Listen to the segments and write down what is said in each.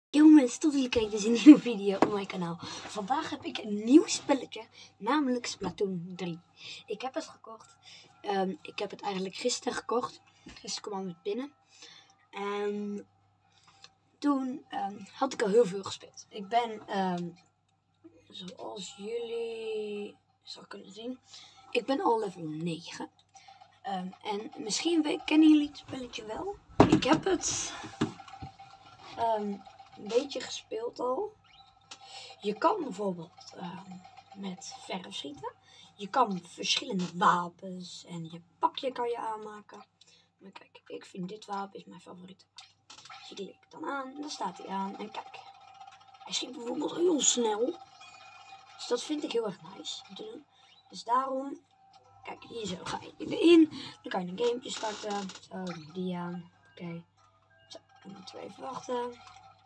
Yo mensen, tot jullie kijken dus een nieuwe video op mijn kanaal. Vandaag heb ik een nieuw spelletje, namelijk Splatoon 3. Ik heb het gekocht. Ik heb het eigenlijk gisteren gekocht. Gisteren kwam het binnen. En toen had ik al heel veel gespeeld. Ik ben, zoals jullie zal kunnen zien, ik ben al level 9. En misschien kennen jullie het spelletje wel. Ik heb het een beetje gespeeld al. Je kan bijvoorbeeld met verf schieten. Je kan verschillende wapens en je pakje kan je aanmaken. Maar kijk, ik vind dit wapen is mijn favoriete. Dus die klik ik dan aan, dan staat hij aan. En kijk, hij schiet bijvoorbeeld heel snel. Dus dat vind ik heel erg nice om te doen. Dus daarom, kijk, hier zo ga je erin. Dan kan je een gamepje starten. Zo, die aan. Oké. Zo, dan moeten we even wachten.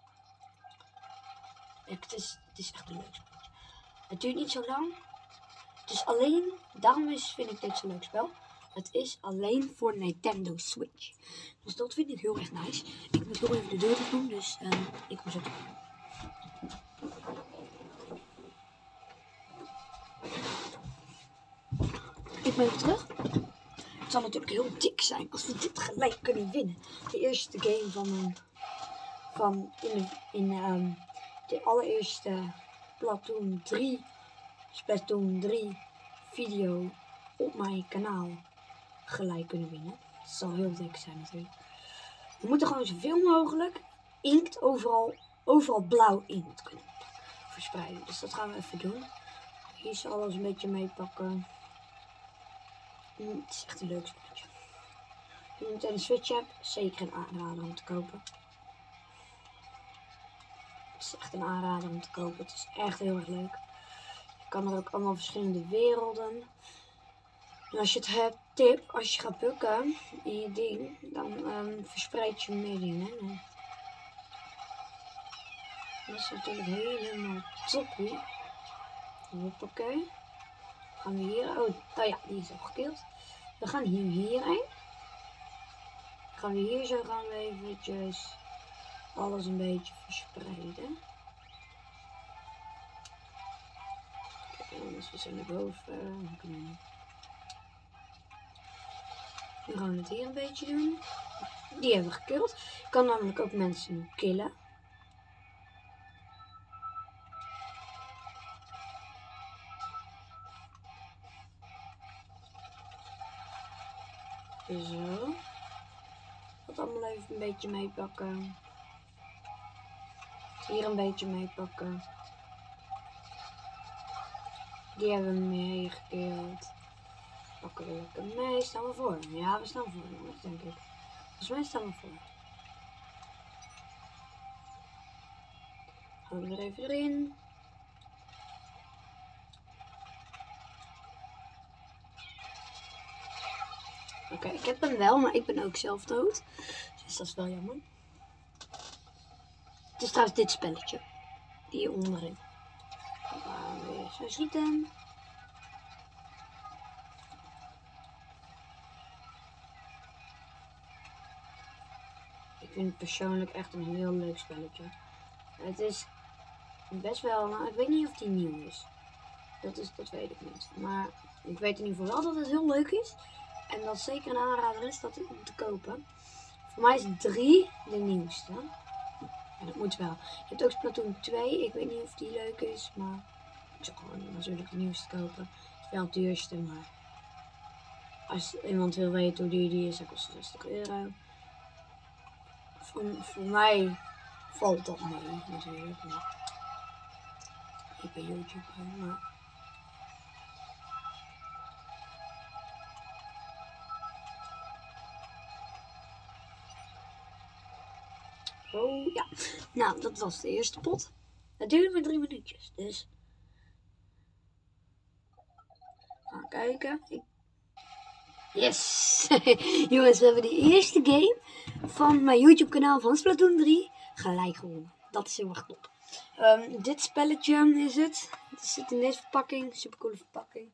Het is echt een leuk spelletje. Het duurt niet zo lang. Het is alleen, daarom vind ik dit zo'n leuk spel. Het is alleen voor Nintendo Switch. Dus dat vind ik heel erg nice. Ik moet heel even de deur doen, dus ik kom zo terug. Ik ben weer terug. Het zal natuurlijk heel dik zijn als we dit gelijk kunnen winnen. De eerste game de allereerste Splatoon 3 video op mijn kanaal gelijk kunnen winnen. Het zal heel dik zijn natuurlijk. We moeten gewoon zoveel mogelijk inkt overal blauw inkt kunnen verspreiden. Dus dat gaan we even doen. Hier is alles een beetje meepakken. Het is echt een leuk spelletje. Als je meteen een Switch hebt, zeker een aanrader om te kopen. Het is echt een aanrader om te kopen. Het is echt heel erg leuk. Je kan er ook allemaal verschillende werelden. En als je het hebt, als je gaat bukken in je ding, dan verspreid je meer dingen. Dat is natuurlijk helemaal toppie. Hoppakee. Gaan we hier. Oh ja, die is al gekild. We gaan hierheen. Gaan we hier zo gaan we eventjes alles een beetje verspreiden. Kijk, dus we zijn naar boven. We gaan het hier een beetje doen. Die hebben we gekild. Je kan namelijk ook mensen killen. Zo. Dat allemaal even een beetje meepakken. Hier een beetje meepakken. Die hebben we meegekild. Pakken we lekker mee. Staan we voor? Ja, we staan voor, jongens, denk ik. Volgens mij staan we voor. Gaan we er even erin. Oké, ik heb hem wel, maar ik ben ook zelf dood. Dus dat is wel jammer. Het is trouwens dit spelletje. Hier onderin. Dan gaan we weer zo schieten. Ik vind het persoonlijk echt een heel leuk spelletje. Het is best wel, nou, ik weet niet of die nieuw is. Dat weet ik niet. Maar ik weet in ieder geval wel dat het heel leuk is. En dat zeker een aanrader is om te kopen. Voor mij is 3 de nieuwste. Ja, dat moet wel. Je hebt ook Splatoon 2. Ik weet niet of die leuk is. Maar ik zou gewoon natuurlijk de nieuwste kopen. Het is wel het duurste. Maar als iemand wil weten hoe duur die is, dan kost het 60 euro. Voor mij valt dat mee natuurlijk. Ik ben YouTuber. Maar oh ja, nou dat was de eerste pot. Het duurde maar 3 minuutjes, dus gaan kijken. Yes! Jongens, we hebben de eerste game van mijn YouTube kanaal van Splatoon 3 gelijk gewonnen. Dat is heel erg top. Dit spelletje is het. Het zit in deze verpakking, super coole verpakking.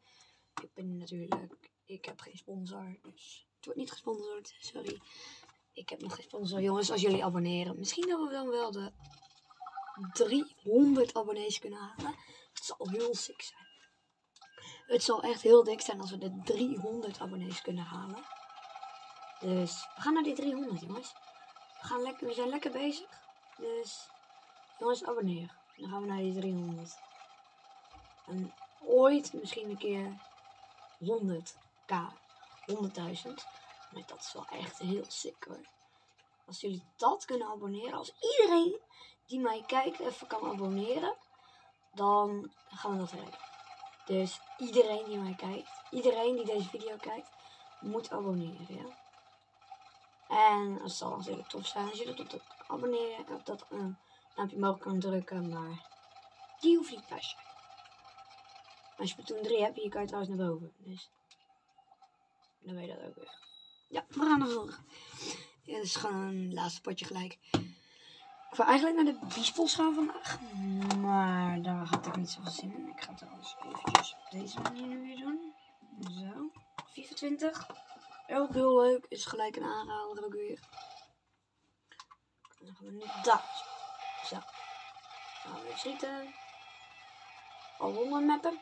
Ik heb geen sponsor, dus het wordt niet gesponsord, sorry. Ik heb nog geen sponsor, jongens, als jullie abonneren. Misschien dat we dan wel de 300 abonnees kunnen halen. Het zal heel sick zijn. Het zal echt heel dik zijn als we de 300 abonnees kunnen halen. Dus we gaan naar die 300, jongens. We zijn lekker bezig. Dus jongens, abonneer. Dan gaan we naar die 300. En ooit misschien een keer 100k. 100.000. Maar dat is wel echt heel sick hoor. Als jullie dat kunnen abonneren. Als iedereen die mij kijkt even kan abonneren. Dan gaan we dat redden. Dus iedereen die mij kijkt. Iedereen die deze video kijkt. Moet abonneren, ja. En het zal natuurlijk tof zijn als je dat op dat abonneren. Op dat duimpje omhoog kan drukken. Maar die hoeft niet per se. Als je Splatoon 3 hebt, hier kan je trouwens naar boven. Dus dan weet je dat ook weer. Ja, we gaan naar voren. Ja, dit is gewoon een laatste potje gelijk. Ik wil eigenlijk naar de Biesbos gaan vandaag. Maar daar had ik niet zoveel zin in. Ik ga het trouwens eventjes op deze manier nu weer doen. Zo. 24. Ook heel leuk. Is gelijk een aanrader ook weer. Dan gaan we nu daar. Zo. Dan gaan we weer schieten. Al 100 mappen.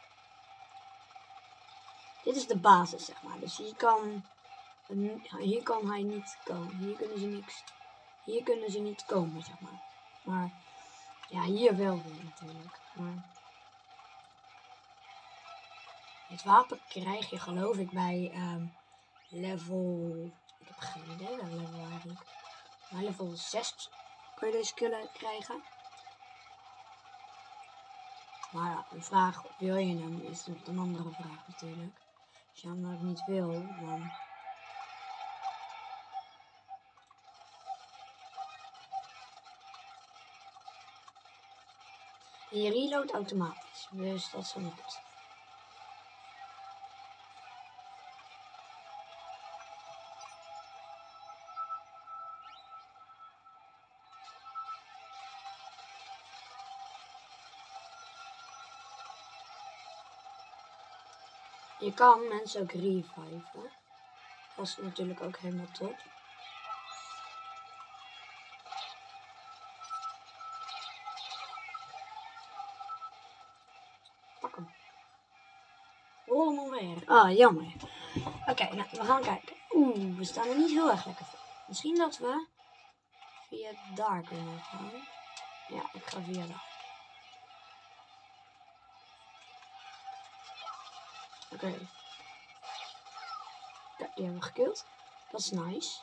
Dit is de basis, zeg maar. Dus hier kan hij niet komen. Hier kunnen ze niet komen, zeg maar. Maar ja, hier wel weer natuurlijk. Maar dit wapen krijg je geloof ik bij level... Ik heb geen idee welk level eigenlijk. Maar level 6 kun je deze killen krijgen. Maar ja, een vraag, wil je hem, is een andere vraag natuurlijk. Als je hem ook niet wil, dan... En je reload automatisch, dus dat is wel goed. Je kan mensen ook reviven. Dat is natuurlijk ook helemaal top. Pak hem. Rol hem omheen. Ah, jammer. Oké, nou, we gaan kijken. Oeh, we staan er niet heel erg lekker voor. Misschien dat we via daar kunnen gaan. Ja, ik ga via daar. Oké. Kijk, die hebben we gekild. Dat is nice.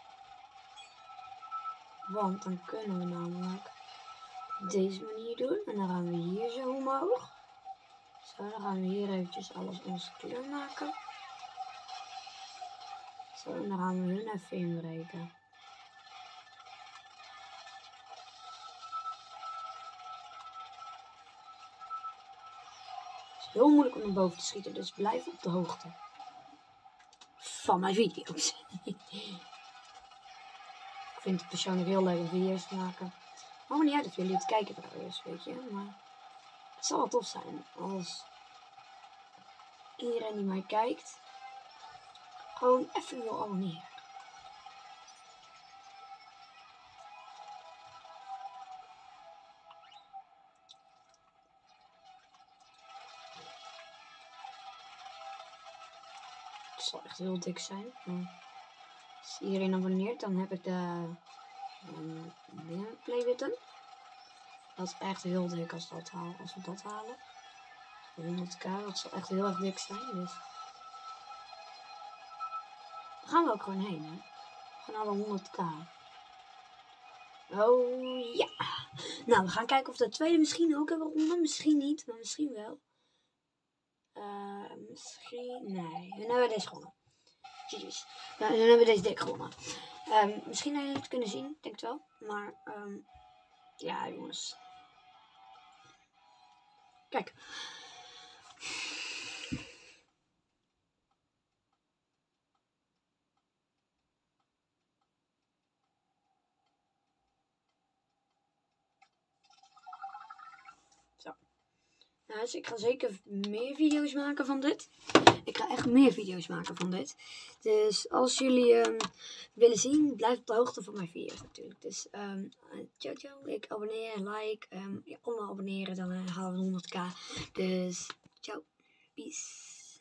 Want dan kunnen we namelijk deze manier doen. En dan gaan we hier zo omhoog. Zo, dan gaan we hier eventjes alles onze kleur maken. Zo, en dan gaan we hun even inbreken. Het is heel moeilijk om naar boven te schieten, dus blijf op de hoogte van mijn video's. Ik vind het persoonlijk heel leuk om video's te maken. Maar niet uit of jullie het kijken trouwens, weet je. Maar het zal wel tof zijn als iedereen die mij kijkt gewoon even wil abonneren. Het zal echt heel dik zijn. Maar als iedereen abonneert, dan heb ik de playbutton. Dat is echt heel dik als we dat halen. 100k, dat zal echt heel erg dik zijn. Dus daar gaan we ook gewoon heen, hè. We gaan naar de 100k. Oh ja. Nou, we gaan kijken of de tweede misschien ook hebben gewonnen. Misschien niet, maar misschien wel. Misschien... Nee, dan hebben we deze gewonnen. Jezus. Nou, dan hebben we deze dik gewonnen. Misschien hebben jullie het kunnen zien, denk ik wel. Maar, ja jongens. Kijk. Zo. Dus ik ga zeker meer video's maken van dit. Ik ga echt meer video's maken van dit. Dus als jullie willen zien, blijf op de hoogte van mijn video's natuurlijk. Dus ciao ciao. Ik abonneer, like. Allemaal abonneren, dan halen we 100k. Dus